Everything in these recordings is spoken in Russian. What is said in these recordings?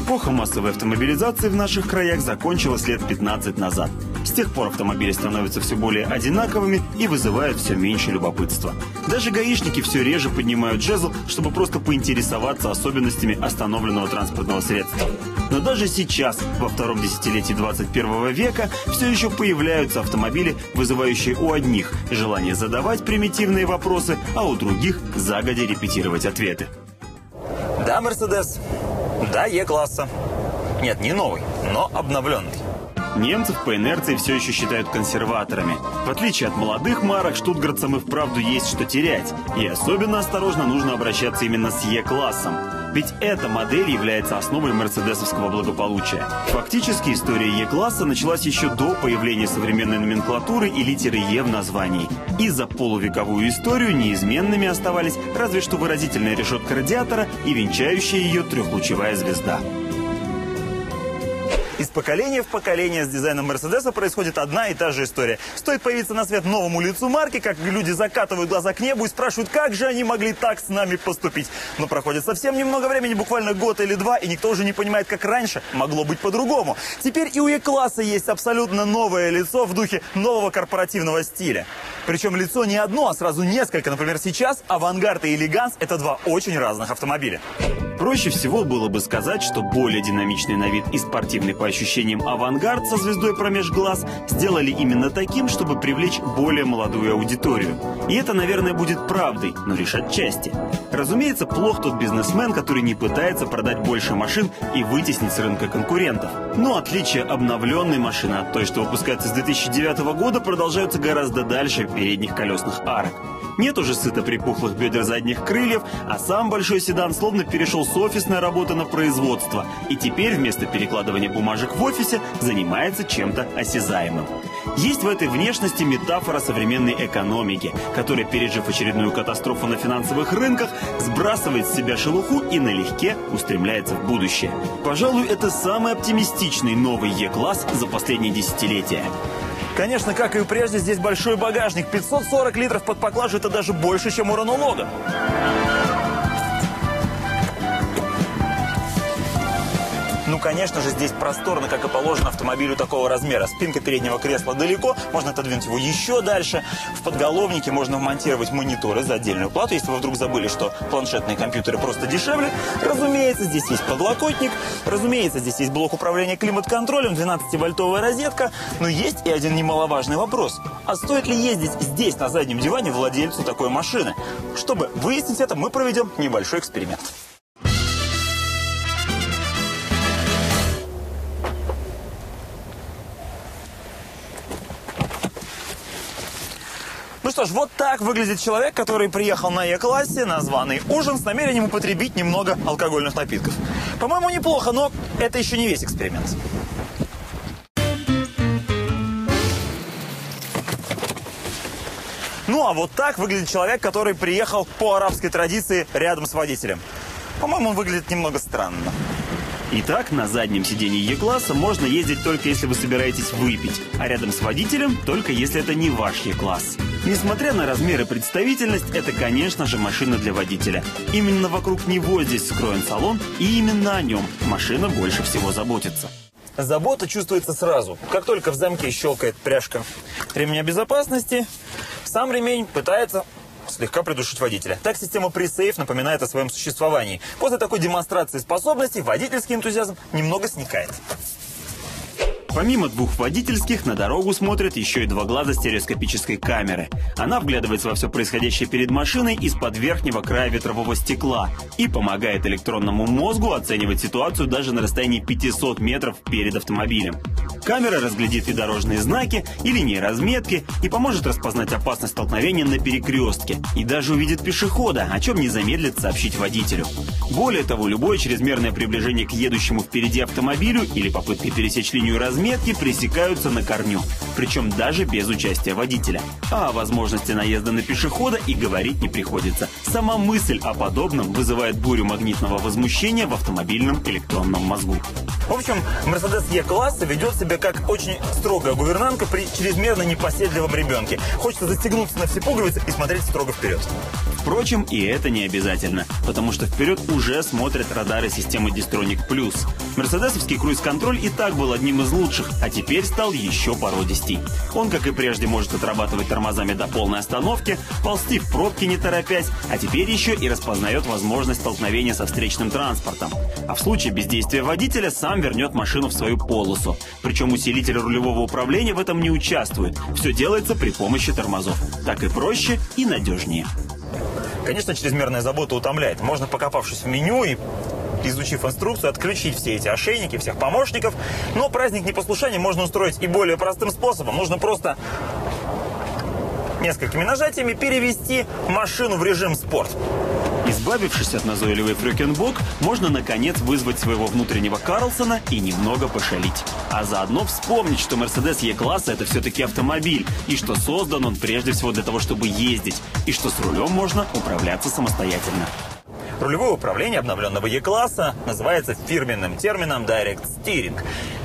Эпоха массовой автомобилизации в наших краях закончилась лет 15 назад. С тех пор автомобили становятся все более одинаковыми и вызывают все меньше любопытства. Даже гаишники все реже поднимают жезл, чтобы просто поинтересоваться особенностями остановленного транспортного средства. Но даже сейчас, во втором десятилетии 21 века, все еще появляются автомобили, вызывающие у одних желание задавать примитивные вопросы, а у других загодя репетировать ответы. Да, Мерседес. Да, Е-класса. Нет, не новый, но обновленный. Немцев по инерции все еще считают консерваторами. В отличие от молодых марок, штутгартцам и вправду есть что терять. И особенно осторожно нужно обращаться именно с Е-классом. Ведь эта модель является основой мерседесовского благополучия. Фактически история Е-класса началась еще до появления современной номенклатуры и литеры Е в названии. И за полувековую историю неизменными оставались разве что выразительная решетка радиатора и венчающая ее трехлучевая звезда. Из поколения в поколение с дизайном Мерседеса происходит одна и та же история. Стоит появиться на свет новому лицу марки, как люди закатывают глаза к небу и спрашивают, как же они могли так с нами поступить. Но проходит совсем немного времени, буквально год или два, и никто уже не понимает, как раньше могло быть по-другому. Теперь и у Е-класса есть абсолютно новое лицо в духе нового корпоративного стиля. Причем лицо не одно, а сразу несколько. Например, сейчас авангард и элеганс – это два очень разных автомобиля. Проще всего было бы сказать, что более динамичный на вид и спортивный по ощущениям авангард со звездой промеж глаз сделали именно таким, чтобы привлечь более молодую аудиторию. И это, наверное, будет правдой, но лишь отчасти. Разумеется, плох тот бизнесмен, который не пытается продать больше машин и вытеснить с рынка конкурентов. Но отличие обновленной машины от той, что выпускается с 2009 года, продолжаются гораздо дальше передних колесных арок. Нет уже сыто припухлых бедер задних крыльев, а сам большой седан словно перешел с офисной работы на производство. И теперь вместо перекладывания бумажек в офисе занимается чем-то осязаемым. Есть в этой внешности метафора современной экономики, которая, пережив очередную катастрофу на финансовых рынках, сбрасывает с себя шелуху и налегке устремляется в будущее. Пожалуй, это самый оптимистичный новый Е-класс за последние десятилетия. Конечно, как и прежде, здесь большой багажник. 540 литров под поклажу – это даже больше, чем у Renault Logan. Ну, конечно же, здесь просторно, как и положено автомобилю такого размера. Спинка переднего кресла далеко, можно отодвинуть его еще дальше. В подголовнике можно вмонтировать мониторы за отдельную плату, если вы вдруг забыли, что планшетные компьютеры просто дешевле. Разумеется, здесь есть подлокотник, разумеется, здесь есть блок управления климат-контролем, 12-вольтовая розетка. Но есть и один немаловажный вопрос. А стоит ли ездить здесь, на заднем диване, владельцу такой машины? Чтобы выяснить это, мы проведем небольшой эксперимент. Ну что ж, вот так выглядит человек, который приехал на Е-классе на званый ужин с намерением употребить немного алкогольных напитков. По-моему, неплохо, но это еще не весь эксперимент. Ну а вот так выглядит человек, который приехал по арабской традиции рядом с водителем. По-моему, он выглядит немного странно. Итак, на заднем сидении Е-класса можно ездить только если вы собираетесь выпить, а рядом с водителем только если это не ваш Е-класс. Несмотря на размер и представительность, это, конечно же, машина для водителя. Именно вокруг него здесь скроен салон, и именно о нем машина больше всего заботится. Забота чувствуется сразу. Как только в замке щелкает пряжка ремня безопасности, сам ремень пытается слегка придушить водителя. Так система Pre-Safe напоминает о своем существовании. После такой демонстрации способностей водительский энтузиазм немного сникает. Помимо двух водительских, на дорогу смотрят еще и два глаза стереоскопической камеры. Она вглядывается во все происходящее перед машиной из-под верхнего края ветрового стекла и помогает электронному мозгу оценивать ситуацию даже на расстоянии 500 метров перед автомобилем. Камера разглядит и дорожные знаки, и линии разметки, и поможет распознать опасность столкновения на перекрестке, и даже увидит пешехода, о чем не замедлит сообщить водителю. Более того, любое чрезмерное приближение к едущему впереди автомобилю или попытка пересечь линию разметки пресекаются на корню, причем даже без участия водителя. А о возможности наезда на пешехода и говорить не приходится. Сама мысль о подобном вызывает бурю магнитного возмущения в автомобильном электронном мозгу. В общем, Mercedes E-класса ведет себя как очень строгая гувернантка при чрезмерно непоседливом ребенке. Хочется застегнуться на все пуговицы и смотреть строго вперед. Впрочем, и это не обязательно, потому что вперед уже смотрят радары системы Distronic+. Мерседесовский круиз-контроль и так был одним из лучших, а теперь стал еще породистей. Он, как и прежде, может отрабатывать тормозами до полной остановки, ползти в пробке не торопясь, а теперь еще и распознает возможность столкновения со встречным транспортом. А в случае бездействия водителя сам вернет машину в свою полосу. Причем усилитель рулевого управления в этом не участвует. Все делается при помощи тормозов. Так и проще, и надежнее. Конечно, чрезмерная забота утомляет. Можно, покопавшись в меню и изучив инструкцию, отключить все эти ошейники, всех помощников. Но праздник непослушания можно устроить и более простым способом. Нужно просто несколькими нажатиями перевести машину в режим спорт. Избавившись от назойливой фрёкенбок, можно наконец вызвать своего внутреннего Карлсона и немного пошалить. А заодно вспомнить, что Mercedes E-класса — это все-таки автомобиль, и что создан он прежде всего для того, чтобы ездить, и что с рулем можно управляться самостоятельно. Рулевое управление обновленного E-класса называется фирменным термином Direct Steering.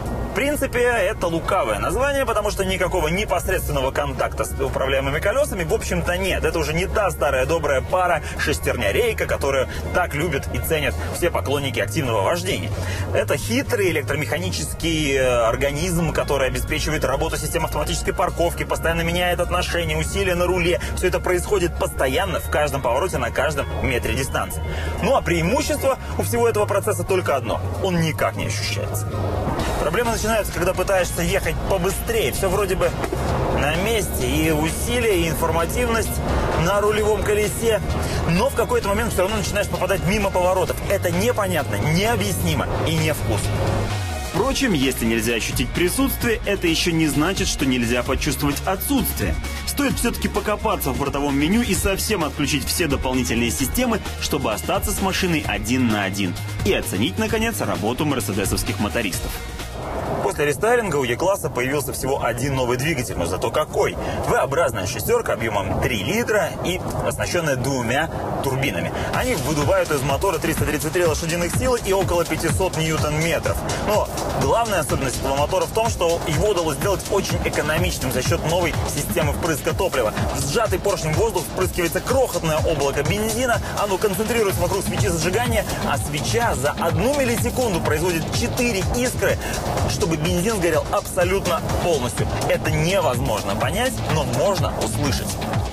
В принципе, это лукавое название, потому что никакого непосредственного контакта с управляемыми колесами, в общем-то, нет. Это уже не та старая добрая пара шестерня-рейка, которую так любят и ценят все поклонники активного вождения. Это хитрый электромеханический организм, который обеспечивает работу системы автоматической парковки, постоянно меняет отношения, усилия на руле. Все это происходит постоянно, в каждом повороте, на каждом метре дистанции. Ну а преимущество у всего этого процесса только одно – он никак не ощущается. Проблемы начинаются, когда пытаешься ехать побыстрее. Все вроде бы на месте. И усилия, и информативность на рулевом колесе. Но в какой-то момент все равно начинаешь попадать мимо поворотов. Это непонятно, необъяснимо и невкусно. Впрочем, если нельзя ощутить присутствие, это еще не значит, что нельзя почувствовать отсутствие. Стоит все-таки покопаться в бортовом меню и совсем отключить все дополнительные системы, чтобы остаться с машиной один на один. И оценить, наконец, работу мерседесовских мотористов. После рестайлинга у E-класса появился всего один новый двигатель, но зато какой! V-образная шестерка объемом 3 литра и оснащенная двумя турбинами. Они выдувают из мотора 333 лошадиных силы и около 500 ньютон-метров. Но главная особенность этого мотора в том, что его удалось сделать очень экономичным за счет новой системы впрыска топлива. В сжатый поршнем воздух впрыскивается крохотное облако бензина, оно концентрируется вокруг свечи зажигания, а свеча за 1 миллисекунду производит 4 искры, чтобы бензин сгорел абсолютно полностью. Это невозможно понять, но можно услышать.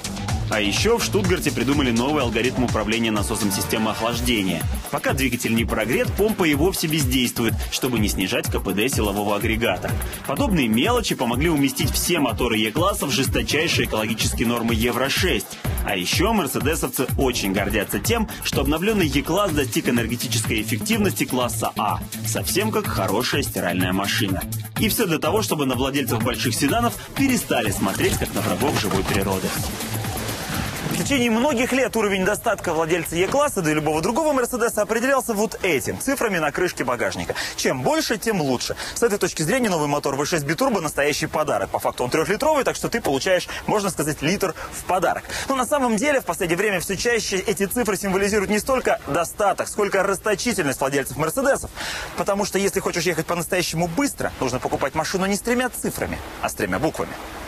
А еще в Штутгарте придумали новый алгоритм управления насосом системы охлаждения. Пока двигатель не прогрет, помпа и вовсе бездействует, чтобы не снижать КПД силового агрегата. Подобные мелочи помогли уместить все моторы E-класса в жесточайшие экологические нормы Евро-6. А еще мерседесовцы очень гордятся тем, что обновленный E-класс достиг энергетической эффективности класса А. Совсем как хорошая стиральная машина. И все для того, чтобы на владельцев больших седанов перестали смотреть как на врагов живой природы. В течение многих лет уровень достатка владельца E-класса, да и любого другого Мерседеса, определялся вот этим, цифрами на крышке багажника. Чем больше, тем лучше. С этой точки зрения новый мотор V6 Biturbo настоящий подарок. По факту он 3-литровый, так что ты получаешь, можно сказать, литр в подарок. Но на самом деле в последнее время все чаще эти цифры символизируют не столько достаток, сколько расточительность владельцев Мерседесов. Потому что если хочешь ехать по-настоящему быстро, нужно покупать машину не с 3 цифрами, а с 3 буквами.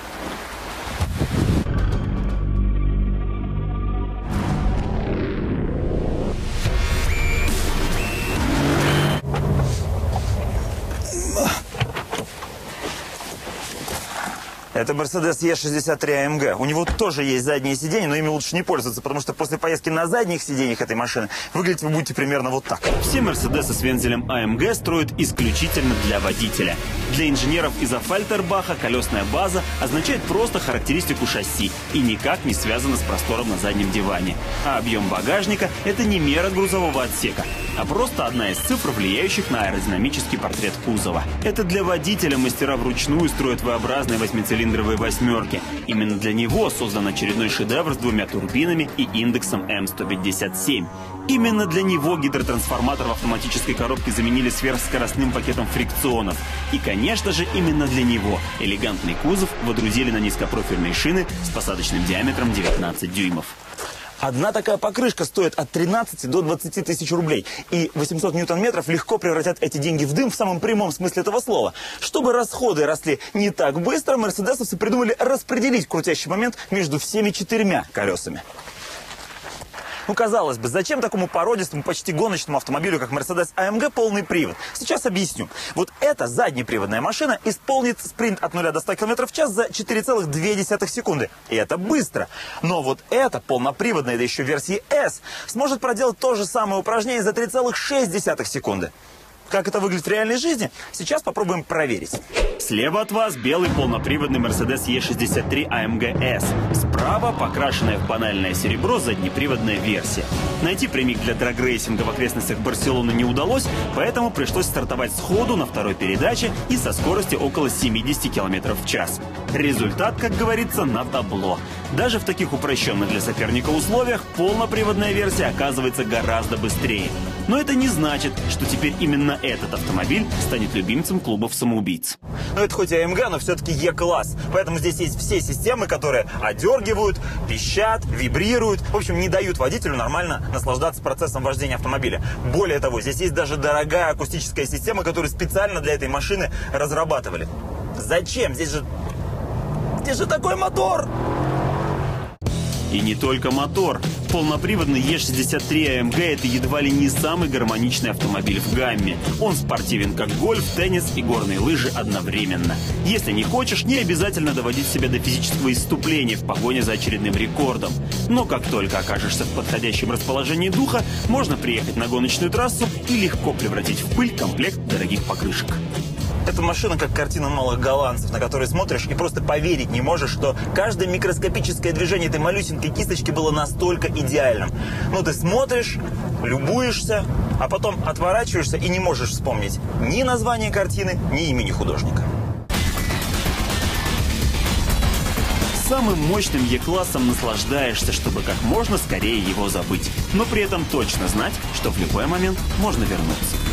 Это Mercedes E63 AMG. У него тоже есть задние сиденья, но ими лучше не пользоваться, потому что после поездки на задних сиденьях этой машины выглядеть вы будете примерно вот так. Все Мерседесы с вензелем AMG строят исключительно для водителя. Для инженеров из-за Фальтербаха колесная база означает просто характеристику шасси и никак не связана с простором на заднем диване. А объем багажника – это не мера грузового отсека, а просто одна из цифр, влияющих на аэродинамический портрет кузова. Это для водителя мастера вручную строят V-образные 8-цилиндровые восьмерки. Именно для него создан очередной шедевр с 2 турбинами и индексом М157. Именно для него гидротрансформатор в автоматической коробке заменили сверхскоростным пакетом фрикционов. И, конечно же, именно для него элегантный кузов водрузили на низкопрофильные шины с посадочным диаметром 19 дюймов. Одна такая покрышка стоит от 13 до 20 тысяч рублей. И 800 ньютон-метров легко превратят эти деньги в дым в самом прямом смысле этого слова. Чтобы расходы росли не так быстро, мерседесовцы придумали распределить крутящий момент между всеми 4 колесами. Ну, казалось бы, зачем такому породистому, почти гоночному автомобилю, как Mercedes AMG, полный привод? Сейчас объясню. Вот эта заднеприводная машина исполнит спринт от 0 до 100 км в час за 4,2 секунды. И это быстро. Но вот эта полноприводная, да еще версии S, сможет проделать то же самое упражнение за 3,6 секунды. Как это выглядит в реальной жизни, сейчас попробуем проверить. Слева от вас белый полноприводный Mercedes E63 AMG S. Справа покрашенная в банальное серебро заднеприводная версия. Найти прямик для драгрейсинга в окрестностях Барселоны не удалось, поэтому пришлось стартовать сходу на второй передаче и со скоростью около 70 км в час. Результат, как говорится, на табло. Даже в таких упрощенных для соперника условиях полноприводная версия оказывается гораздо быстрее. Но это не значит, что теперь именно этот автомобиль станет любимцем клубов самоубийц. Ну, это хоть и AMG, но все-таки E-класс. Поэтому здесь есть все системы, которые одергивают, пищат, вибрируют. В общем, не дают водителю нормально наслаждаться процессом вождения автомобиля. Более того, здесь есть даже дорогая акустическая система, которую специально для этой машины разрабатывали. Зачем? Здесь же такой мотор! И не только мотор. Полноприводный E63 AMG – это едва ли не самый гармоничный автомобиль в гамме. Он спортивен как гольф, теннис и горные лыжи одновременно. Если не хочешь, не обязательно доводить себя до физического исступления в погоне за очередным рекордом. Но как только окажешься в подходящем расположении духа, можно приехать на гоночную трассу и легко превратить в пыль комплект дорогих покрышек. Эта машина как картина малых голландцев, на которые смотришь и просто поверить не можешь, что каждое микроскопическое движение этой малюсенькой кисточки было настолько идеальным. Ну, ты смотришь, любуешься, а потом отворачиваешься и не можешь вспомнить ни название картины, ни имени художника. Самым мощным E-классом наслаждаешься, чтобы как можно скорее его забыть. Но при этом точно знать, что в любой момент можно вернуться.